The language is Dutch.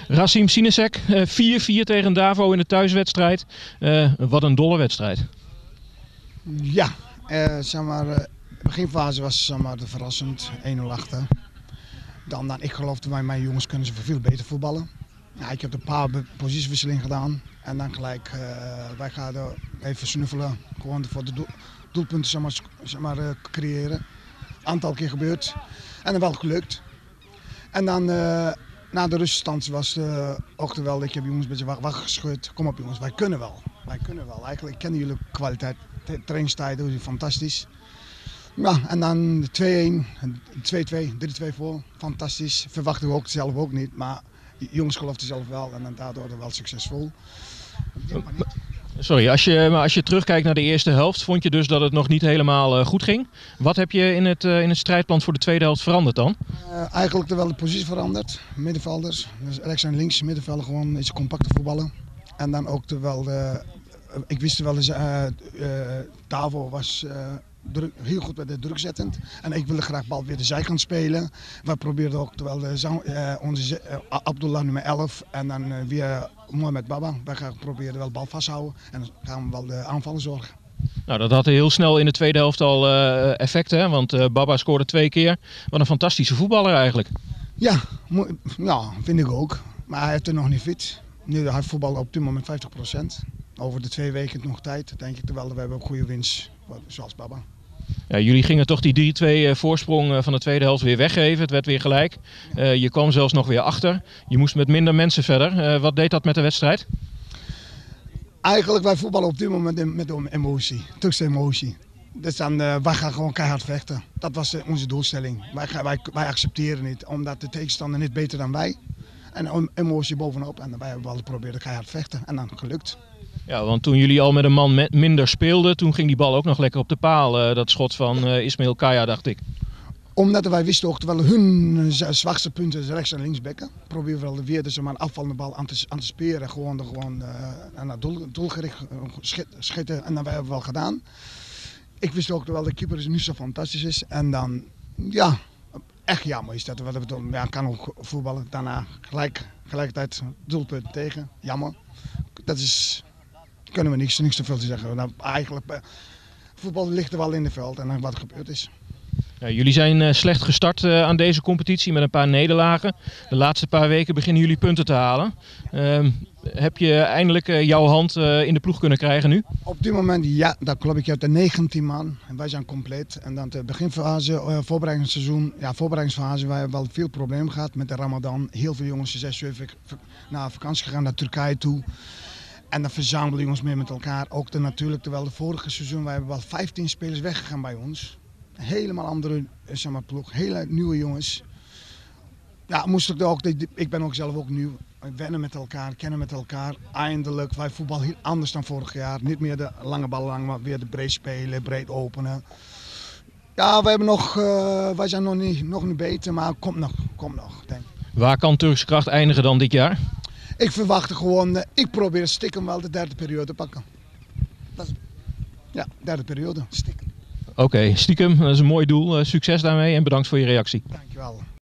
Rasim Sinesek, 4-4 tegen Davo in de thuiswedstrijd. Wat een dolle wedstrijd. Ja, de beginfase was verrassend, 1-0 achter. Dan, ik geloofde bij mijn jongens kunnen ze veel beter voetballen. Ja, ik heb een paar positiewisselingen gedaan en dan gelijk, wij gaan even snuffelen, gewoon voor de doelpunten creëren. Aantal keer gebeurd en dan wel gelukt. En dan na de ruststand was ook wel, ik heb jongens een beetje wacht geschud. Kom op jongens, wij kunnen wel. Wij kunnen wel. Eigenlijk kennen jullie kwaliteit, trainingstijden, fantastisch. Ja, en dan 2-1, 2-2, 3-2 voor, fantastisch. Verwachten we ook zelf ook niet, maar de jongens geloofden zelf wel en daardoor wel succesvol. Sorry, als je terugkijkt naar de eerste helft, vond je dus dat het nog niet helemaal goed ging. Wat heb je in het strijdplan voor de tweede helft veranderd dan? Eigenlijk wel de positie veranderd, middenvelders. Dus rechts en links middenvelden gewoon iets compacter voetballen. En dan ook ik wist wel, Davo was heel goed bij de druk zettend. En ik wilde graag bal weer de zijkant spelen. We probeerden ook onze Abdullah nummer 11 en dan weer Mohamed Baba. Wij gaan proberen wel bal vasthouden en dan gaan we wel de aanvallen zorgen. Nou, dat had heel snel in de tweede helft al effect, hè? Want Baba scoorde 2 keer. Wat een fantastische voetballer eigenlijk. Ja, vind ik ook. Maar hij heeft er nog niet fit. Nu, hij voetbalt op dit moment 50%. Over de 2 weken nog tijd, denk ik. Terwijl we hebben ook goede winst, zoals Baba. Ja, jullie gingen toch die 3-2 voorsprong van de tweede helft weer weggeven. Het werd weer gelijk. Je kwam zelfs nog weer achter. Je moest met minder mensen verder. Wat deed dat met de wedstrijd? Eigenlijk, wij voetballen op dit moment met emotie. Turkse emotie. Dus dan, wij gaan gewoon keihard vechten. Dat was onze doelstelling. Wij accepteren niet, omdat de tegenstander niet beter dan wij. En emotie bovenop. En wij hebben wel geprobeerd keihard vechten. En dan gelukt. Ja, want toen jullie al met een man minder speelden, toen ging die bal ook nog lekker op de paal. Dat schot van Ismail Kaya, dacht ik. Omdat wij wisten ook, terwijl hun zwakste punten rechts en links bekken, proberen we wel weer dus een afvallende bal aan te speren. Gewoon naar doelgericht schieten. En dat hebben we wel gedaan. Ik wist ook, terwijl de keeper niet zo fantastisch is. En dan, ja, echt jammer is dat. Ja, kan ook voetballen. Daarna gelijkertijd doelpunt tegen. Jammer. Dat is... Kunnen we niks te veel te zeggen. Nou, eigenlijk, voetbal ligt er wel in het veld en dan wat er gebeurd is. Ja, jullie zijn slecht gestart aan deze competitie met een paar nederlagen. De laatste paar weken beginnen jullie punten te halen. Heb je eindelijk jouw hand in de ploeg kunnen krijgen nu? Op dit moment ja, dat klopt. Ik heb de 19 man en wij zijn compleet. En dan de beginfase, voorbereidingsseizoen, voorbereidingsfase, wij hebben wel veel problemen gehad met de Ramadan. Heel veel jongens zijn 6 weken naar vakantie gegaan naar Turkije toe. En dan verzamelen jongens meer met elkaar. Ook natuurlijk, terwijl de vorige seizoen, wij hebben wel 15 spelers weggegaan bij ons. Helemaal andere ploeg, hele nieuwe jongens. Ja, ik ben ook zelf ook nieuw. Wennen met elkaar, kennen met elkaar. Eindelijk, wij voetballen heel anders dan vorig jaar. Niet meer de lange ballen, maar weer de breed spelen, breed openen. Ja, wij zijn nog niet beter, maar komt nog, denk ik. Waar kan Turkse Kracht eindigen dan dit jaar? Ik verwacht gewoon, ik probeer stiekem wel de derde periode te pakken. Derde periode, stiekem. Oké, stiekem, dat is een mooi doel. Succes daarmee en bedankt voor je reactie. Dankjewel.